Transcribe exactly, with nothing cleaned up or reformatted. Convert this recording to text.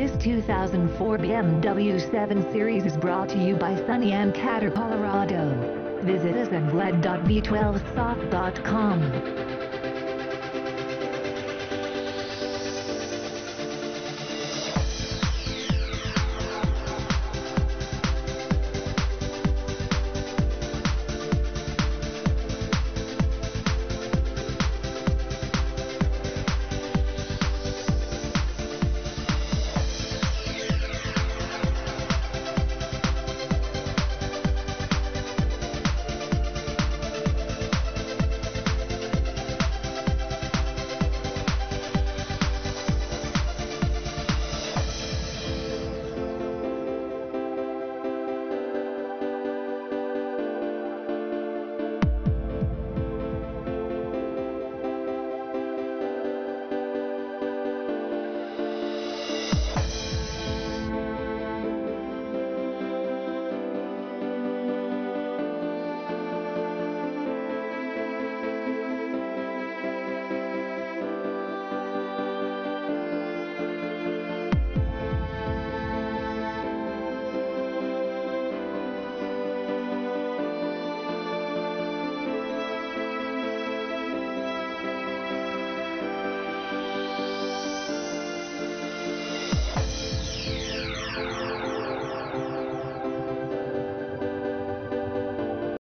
This two thousand four B M W seven Series is brought to you by Sunny and Cater, Colorado. Visit us at glad dot v twelve soft dot com.